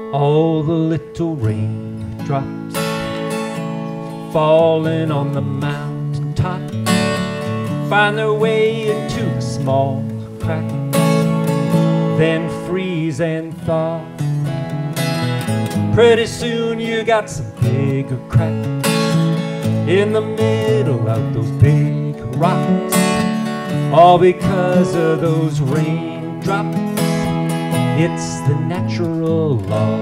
All the little raindrops falling on the mountaintop find their way into the small cracks, then freeze and thaw. Pretty soon you got some bigger cracks in the middle of those big rocks, all because of those raindrops. It's the natural law.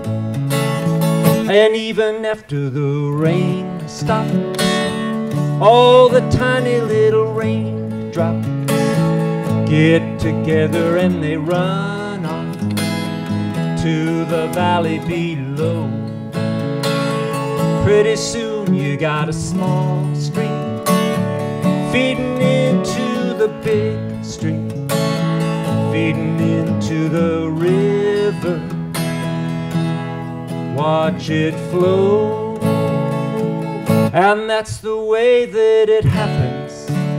And even after the rain stops, all the tiny little raindrops get together and they run off to the valley below. Pretty soon you got a small stream feeding into the big stream, feeding into the river. Watch it flow, and that's the way that it happens.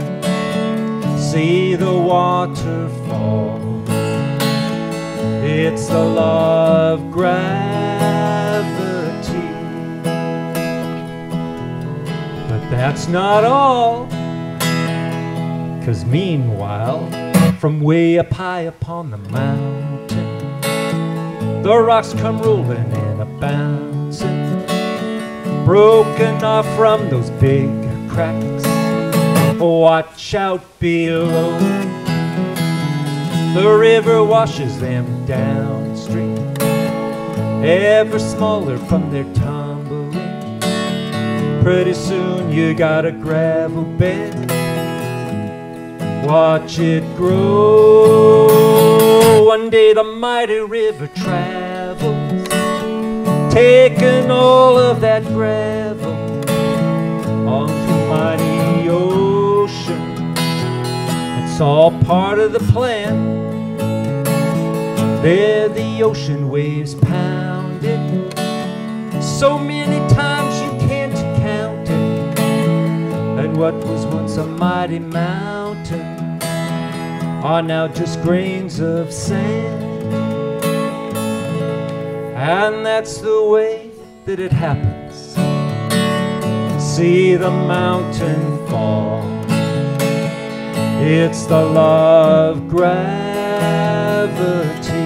See the waterfall. It's the law of gravity. But that's not all, 'cause meanwhile, from way up high upon the mountain, the rocks come rolling and a-bouncing, broken off from those big cracks. Watch out below. The river washes them downstream, ever smaller from their tumbling. Pretty soon you got a gravel bed. Watch it grow. One day the mighty river travels, taking all of that gravel onto mighty ocean. It's all part of the plan. There the ocean waves pounded so many times you can't count it. And what was once a mighty mountain are now just grains of sand. And that's the way that it happens. See the mountain fall. It's the law of gravity.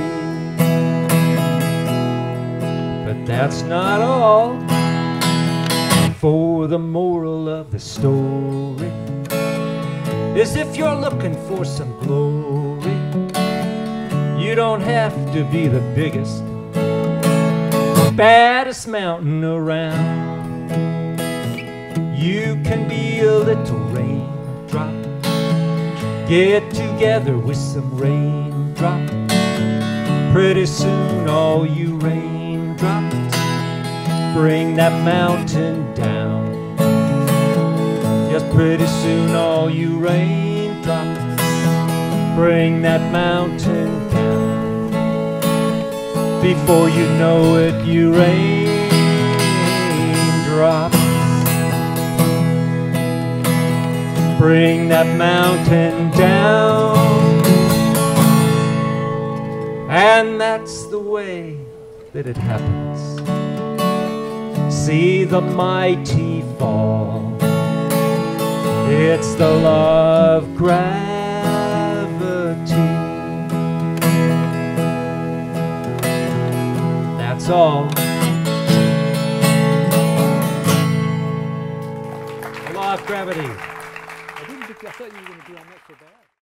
But that's not all. For the moral of the story is, if you're looking for some glory, you don't have to be the biggest, baddest mountain around. You can be a little raindrop, get together with some raindrops. Pretty soon all you raindrops bring that mountain down. Yes, pretty soon all you raindrops bring that mountain down. Before you know it, you raindrops bring that mountain down. And that's the way that it happens. See the mighty fall. It's the law of gravity. That's all. The law of gravity. I thought you were going to do on that so bad.